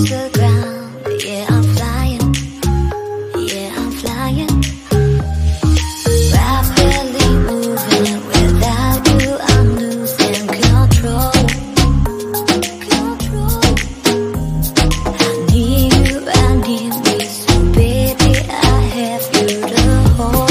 the ground. Yeah, I'm flying. Yeah, I'm flying. Rapidly moving. Without you, I'm losing control. I need me, so baby, I have you to hold.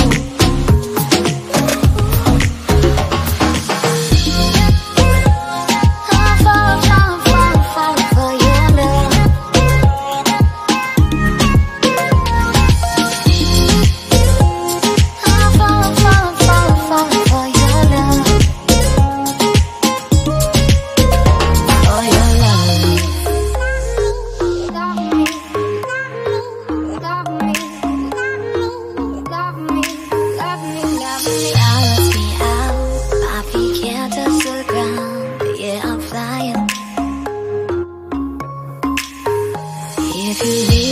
If you